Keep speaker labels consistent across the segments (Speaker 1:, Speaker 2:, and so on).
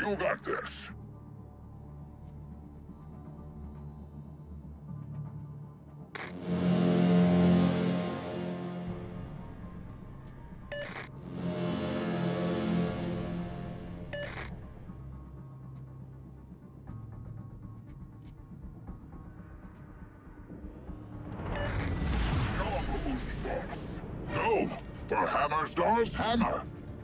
Speaker 1: You got this. Go for Hammerstall's hammer.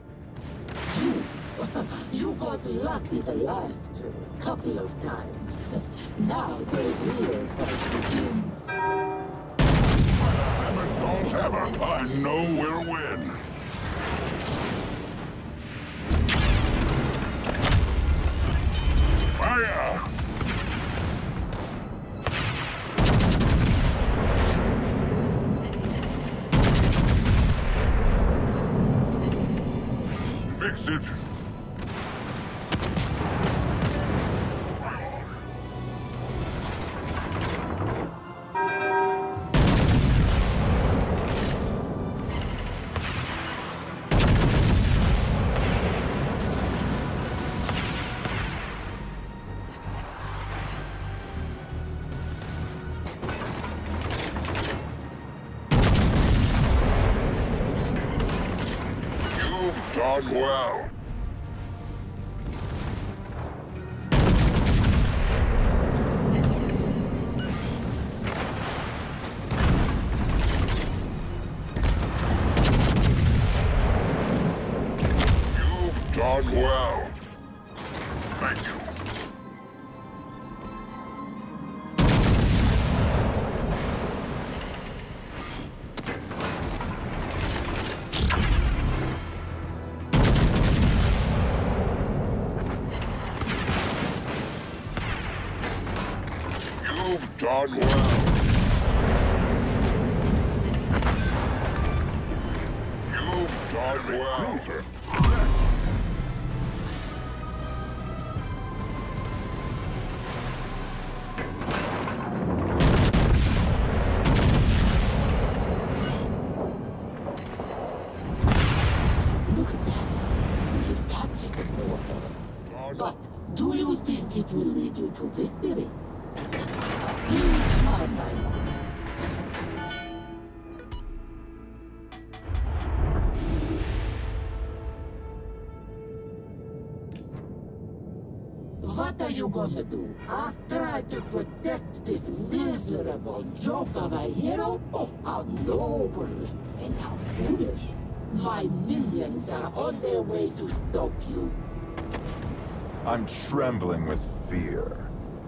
Speaker 2: You got lucky the last couple of times. Now the real fight begins.
Speaker 1: Hammerstall's hammer, I know we'll win. Fire! Fixed it. Done well. You've done well. Thank you. You've done well. You've done well. Cruiser.
Speaker 2: Look at that. He's catching the portal. But do you think it will lead you to victory? You are my love. What are you gonna do, huh? Try to protect this miserable joke of a hero? Oh, how noble and how foolish. My minions are on their way to stop you.
Speaker 3: I'm trembling with fear.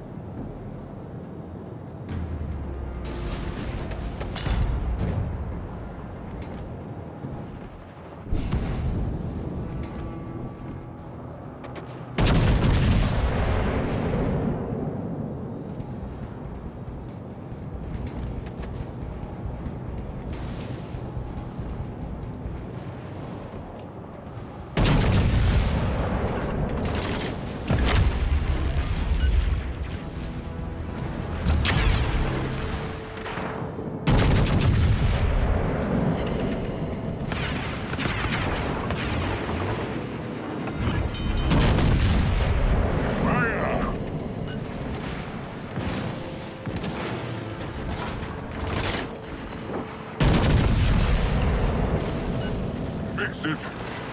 Speaker 1: Fixed it.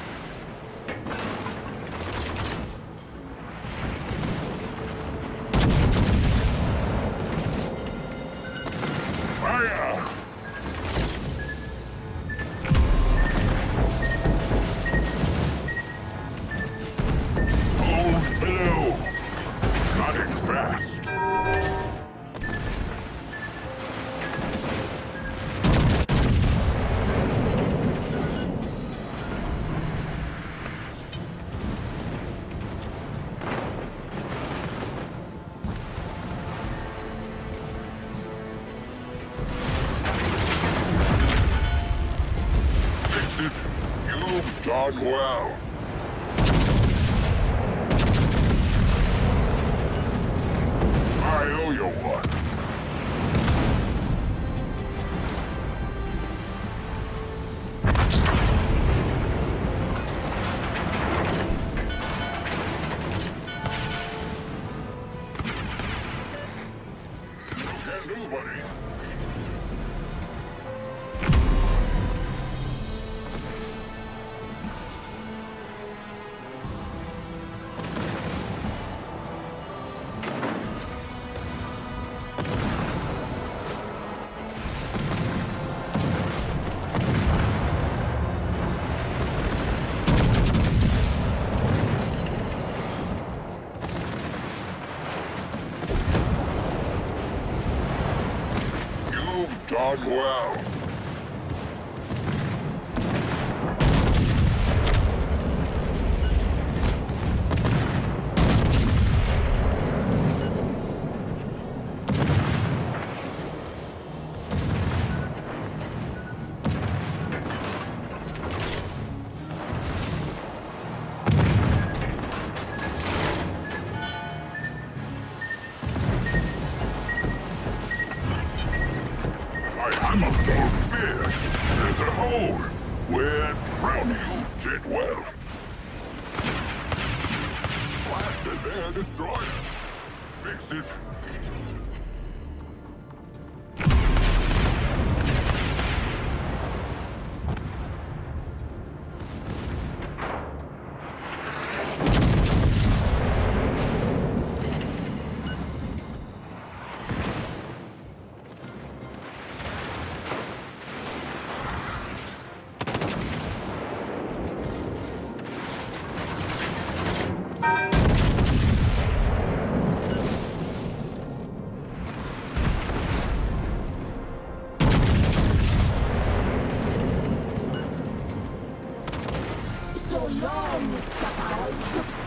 Speaker 1: Fire! Hold below. Nodding fast. You've done well. I owe you one. done well. Hammerstone beard. There's a hole. We're drowning you did well. Blasted their destroyer. Fixed it.
Speaker 2: So long, suckers!